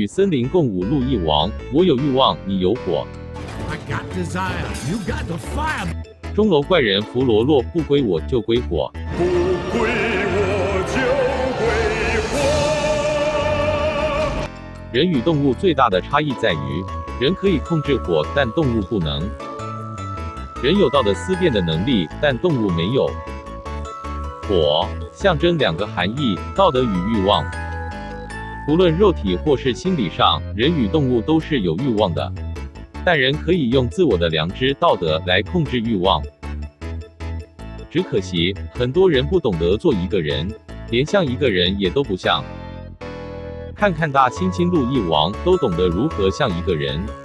与森林共舞路一王，我有欲望，你有火。 I got desire, you got the fire. 钟楼怪人弗罗洛，不归我就归火。 不归我就归火。 人与动物最大的差异在于，人可以控制火，但动物不能。人有道的思辨的能力，但动物没有。火象征两个含义：道德与欲望。无论肉体或是心理上，人与动物都是有欲望的。但人可以用自我的良知、道德来控制欲望。只可惜，很多人不懂得做一个人，连像一个人也都不像。看看大猩猩路易王，都懂得如何像一个人。